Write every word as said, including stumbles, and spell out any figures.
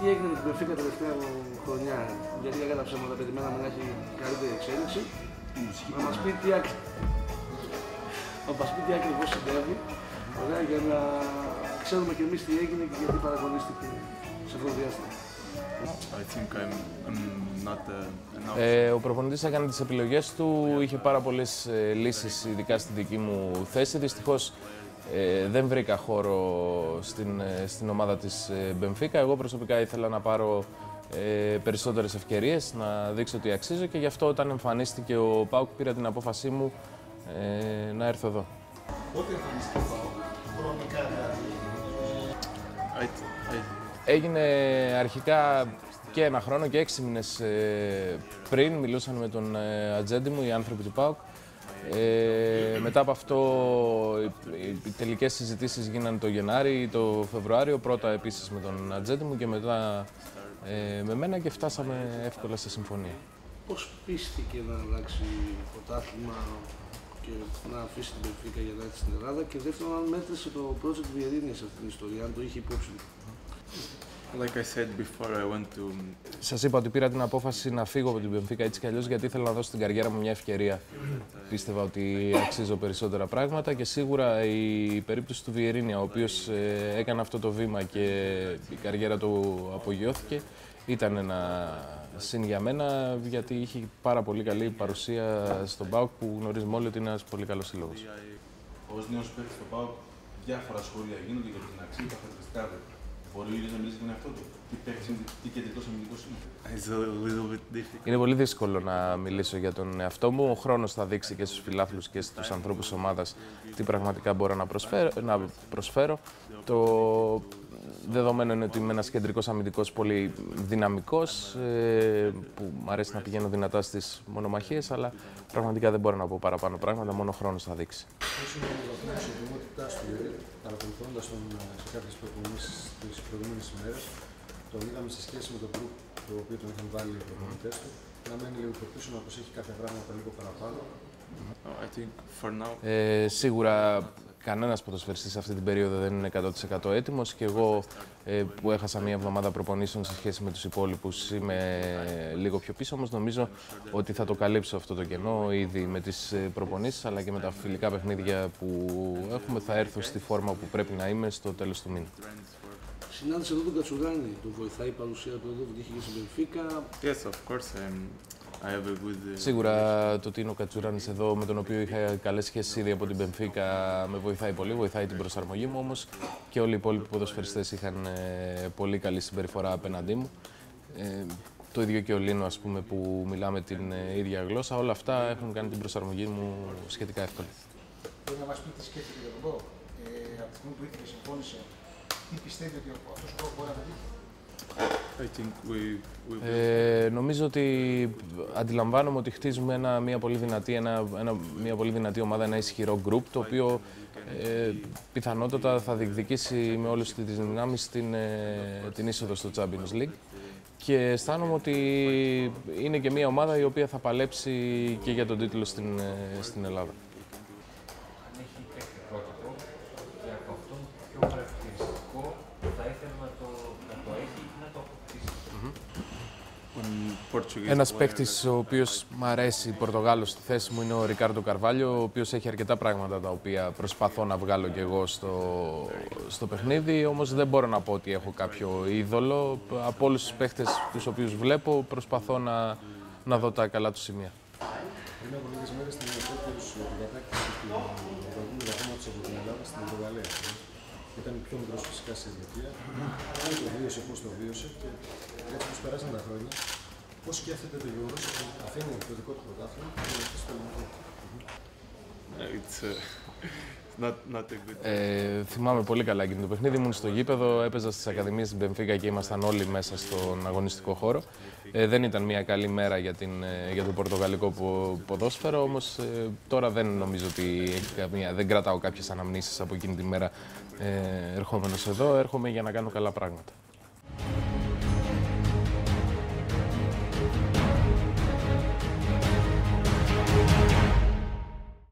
έγινε με την Μπενφίκα τελευταία χρονιά, γιατί κατά ψέματα περιμέναμε να έχει καλύτερη εξέλιξη. Να μας πει τι, ακ... τι ακριβώς συνέβη, ωραία, για να ξέρουμε και εμείς τι έγινε και γιατί παραγωνίστηκε σε αυτό το διάστημα. I think I'm, I'm not, uh, ε, ο προπονητής έκανε τις επιλογές του, είχε πάρα πολλές ε, λύσεις, ειδικά στην δική μου θέση. Δυστυχώς ε, δεν βρήκα χώρο στην, ε, στην ομάδα της Μπενφίκα. Εγώ προσωπικά ήθελα να πάρω ε, περισσότερες ευκαιρίες, να δείξω ότι αξίζω και γι' αυτό όταν εμφανίστηκε ο ΠΑΟΚ πήρα την απόφασή μου ε, να έρθω εδώ. Πότε εμφανίστηκε ο ΠΑΟΚ, χρονικά δηλαδή? Έγινε αρχικά και ένα χρόνο και έξι μήνες ε, πριν, μιλούσαν με τον ε, ατζέντη μου οι άνθρωποι του ΠΑΟΚ. Ε, μετά από αυτό οι, οι τελικές συζητήσεις γίνανε το Γενάρη ή το Φεβρουάριο, πρώτα επίσης με τον ατζέντη μου και μετά ε, με μένα και φτάσαμε εύκολα σε συμφωνία. Πώς πίστηκε να αλλάξει πρωτάθλημα και να αφήσει την Μπενφίκα για να έρθει στην Ελλάδα, και δεύτερον αν μέτρησε το project Βιερίνια σε αυτήν την ιστορία, αν το είχε υπόψη του? Like I said before, I went to... Σας είπα ότι πήρα την απόφαση να φύγω από την Μπενφίκα έτσι κι αλλιώς, γιατί ήθελα να δώσω στην καριέρα μου μια ευκαιρία. Πίστευα ότι αξίζω περισσότερα πράγματα και σίγουρα η περίπτωση του Βιερίνια, ο οποίος ε, έκανε αυτό το βήμα και η καριέρα του απογειώθηκε, ήταν ένα συν για μένα, γιατί είχε πάρα πολύ καλή παρουσία στον ΠΑΟΚ που γνωρίζουμε όλοι ότι είναι ένας πολύ καλός σύλλογος. Ως νέος παίκτης στο ΠΑΟΚ, διάφορα σχόλια γίνονται για την αξία, τα χαρακτηριστικά του. Μπορεί ο ίδιος να μιλήσει για τον εαυτό του? Τι παίκτης είναι, τι κεντρικός αμυντικός είναι? Είναι πολύ δύσκολο να μιλήσω για τον εαυτό μου. Ο χρόνος θα δείξει και στους φιλάθλους και στους ανθρώπους της ομάδας τι πραγματικά μπορώ να προσφέρω. Να προσφέρω. Το δεδομένο είναι ότι είμαι ένας κεντρικός αμυντικός πολύ δυναμικός, που μου αρέσει να πηγαίνω δυνατά στις μονομαχίες, αλλά πραγματικά δεν μπορώ να πω παραπάνω πράγματα, μόνο ο χρόνος θα δείξει. Πώς είναι ο βαθμός συντομότητάς του, γιατί παρακολουθώντας τον σε κάποιες προπονήσεις τις προηγούμενες ημέρες, τον είδαμε σε σχέση με το group το οποίο τον είχαν βάλει οι προπονητές του, να μένει λίγο πιο πίσω, να προσέχει κάποια πράγματα λίγο παραπάνω. I think for now... Ε, σίγουρα κανένας ποδοσφαιριστής σε αυτή την περίοδο δεν είναι εκατό τοις εκατό έτοιμος και εγώ ε, που έχασα μία εβδομάδα προπονήσεων σε σχέση με τους υπόλοιπους είμαι λίγο πιο πίσω, όμως νομίζω ότι θα το καλύψω αυτό το κενό ήδη με τις προπονήσεις αλλά και με τα φιλικά παιχνίδια που έχουμε. Θα έρθω στη φόρμα που πρέπει να είμαι στο τέλος του μήνα. Συνάντησε εδώ τον Κατσουράνη, τον βοηθάει η παρουσία του εδώ που είχε και στην Μπενφίκα? Yes, of course. Um, I have a good... Σίγουρα το ότι είναι ο Κατσουράνης εδώ, με τον οποίο είχα καλές σχέσεις ήδη από την Μπενφίκα, με βοηθάει πολύ, βοηθάει την προσαρμογή μου, όμως και όλοι οι υπόλοιποι ποδοσφαιριστές είχαν ε, πολύ καλή συμπεριφορά απέναντί μου. Ε, το ίδιο και ο Λίνο, ας πούμε, που μιλάμε την ε, ίδια γλώσσα, όλα αυτά έχουν κάνει την προσαρμογή μου σχετικά εύκολη. Μπορεί να μας πει τι σκέφτεται για τον ΠΑΟΚ, ε, από τη στιγμή που ήρθε και συμφώνησε, τι πιστεύει ότι αυτός ο ΠΑΟΚ μπορεί να πετύχει? I think we, we... Ε, νομίζω ότι αντιλαμβάνομαι ότι χτίζουμε ένα, μια, πολύ δυνατή, ένα, ένα, μια πολύ δυνατή ομάδα, ένα ισχυρό group, το οποίο ε, πιθανότατα θα διεκδικήσει με όλες τις δυνάμεις την, ε, την είσοδο στο Champions League. Και αισθάνομαι ότι είναι και μια ομάδα η οποία θα παλέψει και για τον τίτλο στην, ε, στην Ελλάδα. Αν έχει παίκτη πρότυπο και από αυτό πιο χαρακτηριστικό θα ήθελα να το, να το έχει ή να το αποκτήσει. Ένας παίκτης ο οποίος μ' αρέσει, Πορτογάλος στη θέση μου, είναι ο Ρικάρντο Καρβάλιο, ο οποίος έχει αρκετά πράγματα τα οποία προσπαθώ να βγάλω κι εγώ στο, στο παιχνίδι, όμως δεν μπορώ να πω ότι έχω κάποιο είδωλο. Από όλους τους παίκτες τους οποίους βλέπω προσπαθώ να, να δω τα καλά του σημεία. Πριν από λίγες μέρες στην Ευρωπαϊκή σου κατάκτηση του προηγούμενου βαθμάτος από την Ελλάδα στην Πορτογαλία. Ήταν πιο μικρός φυσικά σε ηλικία. Αν το βίωσε, πώς το βίωσε και έτσι πως περάσαν τα χρόνια, πώς σκέφτεται το γεγονός ότι αφήνει το δικό του πρωτάθλημα και να αρχίσει το ελληνικό? Ε, θυμάμαι πολύ καλά εκείνο το παιχνίδι. Ήμουν στο γήπεδο, έπαιζα στις Ακαδημίες της Μπενφίκα και ήμασταν όλοι μέσα στον αγωνιστικό χώρο. Ε, δεν ήταν μια καλή μέρα για, την, για το πορτογαλικό ποδόσφαιρο, όμως ε, τώρα δεν νομίζω ότι έχει καμία, δεν κρατάω κάποιες αναμνήσεις από εκείνη τη μέρα ε, ερχόμενος εδώ. Έρχομαι για να κάνω καλά πράγματα.